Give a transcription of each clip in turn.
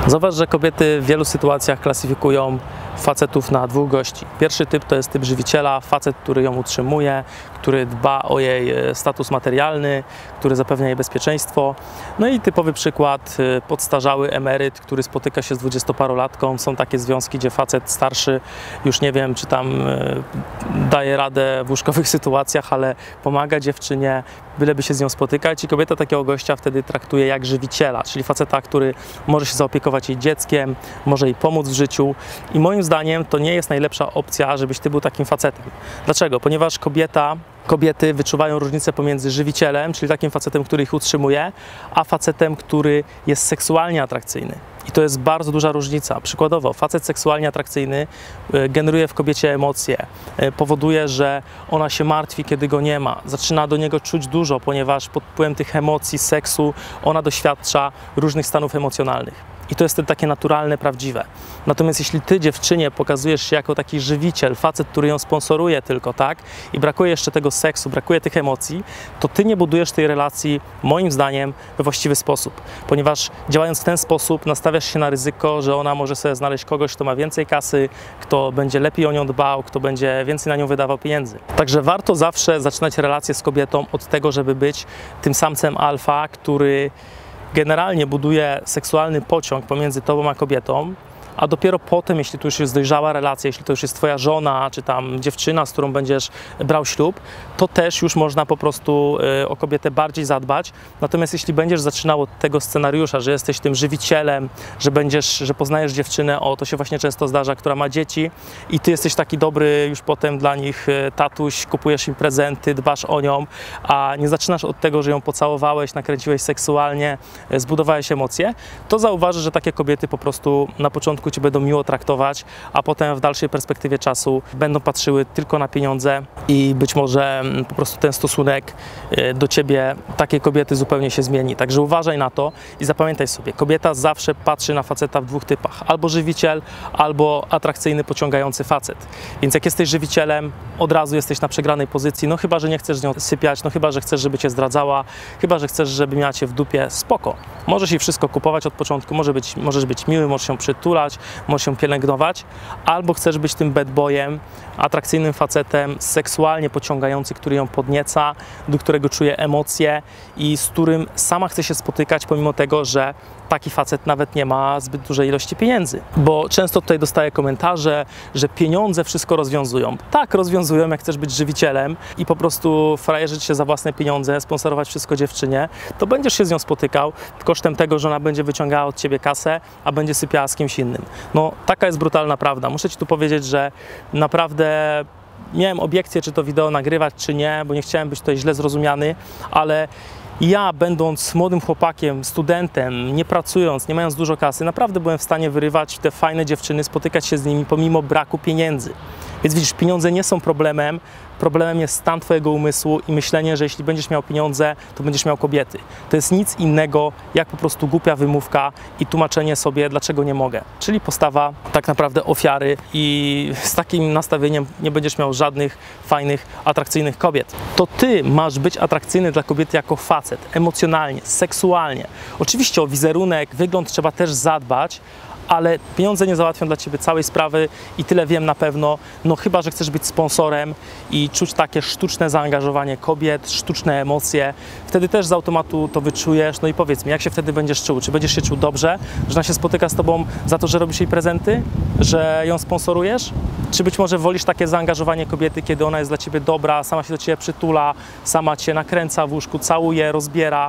Zauważ, że kobiety w wielu sytuacjach klasyfikują facetów na dwóch gości. Pierwszy typ to jest typ żywiciela, facet, który ją utrzymuje, który dba o jej status materialny, który zapewnia jej bezpieczeństwo. No i typowy przykład, podstarzały emeryt, który spotyka się z dwudziestoparolatką. Są takie związki, gdzie facet starszy już nie wiem, czy tam daje radę w łóżkowych sytuacjach, ale pomaga dziewczynie, byleby się z nią spotykać, i kobieta takiego gościa wtedy traktuje jak żywiciela, czyli faceta, który może się zaopiekować jej dzieckiem, może jej pomóc w życiu. I moim zdaniem to nie jest najlepsza opcja, żebyś ty był takim facetem. Dlaczego? Ponieważ kobiety wyczuwają różnicę pomiędzy żywicielem, czyli takim facetem, który ich utrzymuje, a facetem, który jest seksualnie atrakcyjny. I to jest bardzo duża różnica. Przykładowo, facet seksualnie atrakcyjny generuje w kobiecie emocje, powoduje, że ona się martwi, kiedy go nie ma. Zaczyna do niego czuć dużo, ponieważ pod wpływem tych emocji, seksu, ona doświadcza różnych stanów emocjonalnych. I to jest wtedy takie naturalne, prawdziwe. Natomiast jeśli ty, dziewczynie, pokazujesz się jako taki żywiciel, facet, który ją sponsoruje tylko, tak? I brakuje jeszcze tego seksu, brakuje tych emocji, to ty nie budujesz tej relacji, moim zdaniem, we właściwy sposób. Ponieważ działając w ten sposób, nastawiasz się na ryzyko, że ona może sobie znaleźć kogoś, kto ma więcej kasy, kto będzie lepiej o nią dbał, kto będzie więcej na nią wydawał pieniędzy. Także warto zawsze zaczynać relacje z kobietą od tego, żeby być tym samcem alfa, który generalnie buduje seksualny pociąg pomiędzy tobą a kobietą, a dopiero potem, jeśli to już jest dojrzała relacja, jeśli to już jest twoja żona, czy tam dziewczyna, z którą będziesz brał ślub, to też już można po prostu o kobietę bardziej zadbać. Natomiast jeśli będziesz zaczynał od tego scenariusza, że jesteś tym żywicielem, że poznajesz dziewczynę, to się właśnie często zdarza, która ma dzieci, i ty jesteś taki dobry już potem dla nich tatuś, kupujesz im prezenty, dbasz o nią, a nie zaczynasz od tego, że ją pocałowałeś, nakręciłeś seksualnie, zbudowałeś emocje, to zauważysz, że takie kobiety po prostu na początku cię będą miło traktować, a potem w dalszej perspektywie czasu będą patrzyły tylko na pieniądze i być może po prostu ten stosunek do ciebie, takiej kobiety, zupełnie się zmieni. Także uważaj na to i zapamiętaj sobie, kobieta zawsze patrzy na faceta w dwóch typach. Albo żywiciel, albo atrakcyjny, pociągający facet. Więc jak jesteś żywicielem, od razu jesteś na przegranej pozycji, no chyba że nie chcesz z nią sypiać, no chyba że chcesz, żeby cię zdradzała, chyba że chcesz, żeby miała cię w dupie, spoko. Możesz jej wszystko kupować od początku, możesz być miły, możesz się przytulać, możesz się pielęgnować, albo chcesz być tym bad boyem, atrakcyjnym facetem, seksualnie pociągający, który ją podnieca, do którego czuje emocje i z którym sama chce się spotykać, pomimo tego, że taki facet nawet nie ma zbyt dużej ilości pieniędzy. Bo często tutaj dostaję komentarze, że pieniądze wszystko rozwiązują. Tak, rozwiązują, jak chcesz być żywicielem i po prostu frajerzyć się za własne pieniądze, sponsorować wszystko dziewczynie, to będziesz się z nią spotykał kosztem tego, że ona będzie wyciągała od ciebie kasę, a będzie sypiała z kimś innym. No, taka jest brutalna prawda. Muszę ci tu powiedzieć, że naprawdę miałem obiekcję, czy to wideo nagrywać, czy nie, bo nie chciałem być tutaj źle zrozumiany, ale ja, będąc młodym chłopakiem, studentem, nie pracując, nie mając dużo kasy, naprawdę byłem w stanie wyrywać te fajne dziewczyny, spotykać się z nimi pomimo braku pieniędzy. Więc widzisz, pieniądze nie są problemem, problemem jest stan twojego umysłu i myślenie, że jeśli będziesz miał pieniądze, to będziesz miał kobiety. To jest nic innego jak po prostu głupia wymówka i tłumaczenie sobie, dlaczego nie mogę. Czyli postawa tak naprawdę ofiary, i z takim nastawieniem nie będziesz miał żadnych fajnych, atrakcyjnych kobiet. To ty masz być atrakcyjny dla kobiety jako facet, emocjonalnie, seksualnie. Oczywiście o wizerunek, wygląd trzeba też zadbać, ale pieniądze nie załatwią dla ciebie całej sprawy i tyle wiem na pewno, no chyba że chcesz być sponsorem i czuć takie sztuczne zaangażowanie kobiet, sztuczne emocje, wtedy też z automatu to wyczujesz. No i powiedz mi, jak się wtedy będziesz czuł? Czy będziesz się czuł dobrze, że ona się spotyka z tobą za to, że robisz jej prezenty, że ją sponsorujesz? Czy być może wolisz takie zaangażowanie kobiety, kiedy ona jest dla ciebie dobra, sama się do ciebie przytula, sama cię nakręca w łóżku, całuje, rozbiera?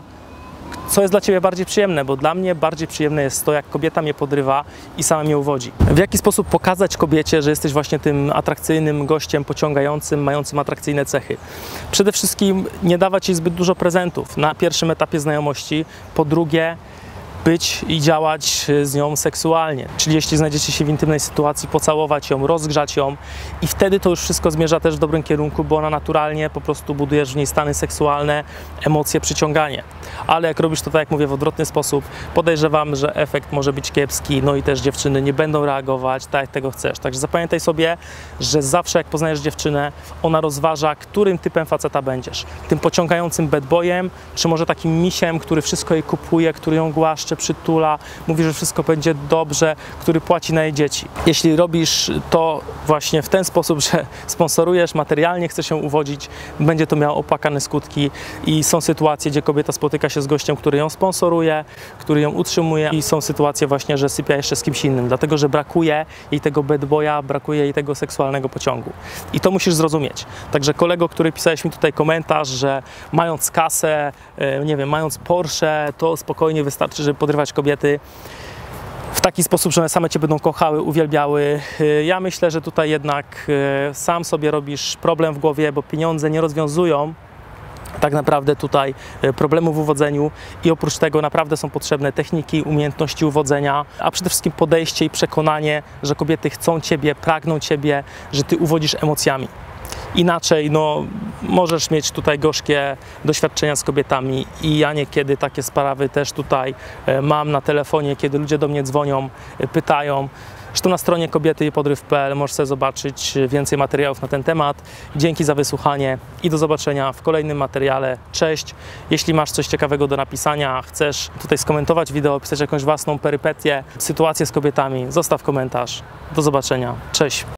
Co jest dla ciebie bardziej przyjemne? Bo dla mnie bardziej przyjemne jest to, jak kobieta mnie podrywa i sama mnie uwodzi. W jaki sposób pokazać kobiecie, że jesteś właśnie tym atrakcyjnym gościem, pociągającym, mającym atrakcyjne cechy? Przede wszystkim nie dawać jej zbyt dużo prezentów na pierwszym etapie znajomości. Po drugie, być i działać z nią seksualnie. Czyli jeśli znajdziecie się w intymnej sytuacji, pocałować ją, rozgrzać ją, i wtedy to już wszystko zmierza też w dobrym kierunku, bo ona naturalnie po prostu budujesz w niej stany seksualne, emocje, przyciąganie. Ale jak robisz to, tak jak mówię, w odwrotny sposób, podejrzewam, że efekt może być kiepski, no i też dziewczyny nie będą reagować tak, jak tego chcesz. Także zapamiętaj sobie, że zawsze jak poznajesz dziewczynę, ona rozważa, którym typem faceta będziesz. Tym pociągającym bad boyem, czy może takim misiem, który wszystko jej kupuje, który ją głaszcze, przytula, mówi, że wszystko będzie dobrze, który płaci na jej dzieci. Jeśli robisz to właśnie w ten sposób, że sponsorujesz materialnie, chcesz ją uwodzić, będzie to miało opłakane skutki i są sytuacje, gdzie kobieta spotyka się z gościem, który ją sponsoruje, który ją utrzymuje i są sytuacje właśnie, że sypia jeszcze z kimś innym, dlatego że brakuje jej tego bad boya, brakuje jej tego seksualnego pociągu. I to musisz zrozumieć. Także kolego, który pisałeś mi tutaj komentarz, że mając kasę, nie wiem, mając Porsche, to spokojnie wystarczy, żeby podrywać kobiety w taki sposób, że one same cię będą kochały, uwielbiały. Ja myślę, że tutaj jednak sam sobie robisz problem w głowie, bo pieniądze nie rozwiązują tak naprawdę tutaj problemu w uwodzeniu i oprócz tego naprawdę są potrzebne techniki, umiejętności uwodzenia, a przede wszystkim podejście i przekonanie, że kobiety chcą ciebie, pragną ciebie, że ty uwodzisz emocjami. Inaczej no, możesz mieć tutaj gorzkie doświadczenia z kobietami i ja niekiedy takie sprawy też tutaj mam na telefonie, kiedy ludzie do mnie dzwonią, pytają. Zresztą na stronie kobiety-podryw.pl możesz sobie zobaczyć więcej materiałów na ten temat. Dzięki za wysłuchanie i do zobaczenia w kolejnym materiale. Cześć! Jeśli masz coś ciekawego do napisania, chcesz tutaj skomentować wideo, pisać jakąś własną perypetię, sytuację z kobietami, zostaw komentarz. Do zobaczenia. Cześć!